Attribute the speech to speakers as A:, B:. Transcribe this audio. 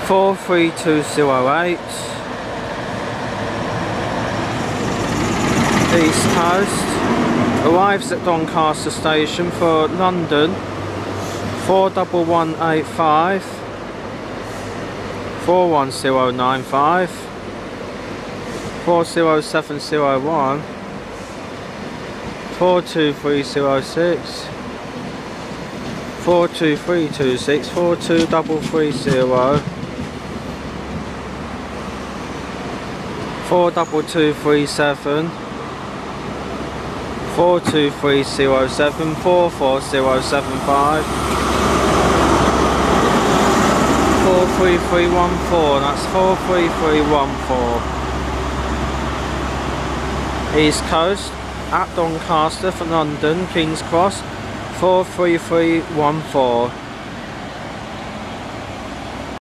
A: 43208. East Coast arrives at Doncaster station for London 41185, 41095, 40701, 42306, 42326, 42330, 42237, 42307, 44075, 43314, that's 43314. East Coast at Doncaster for London, King's Cross 43314.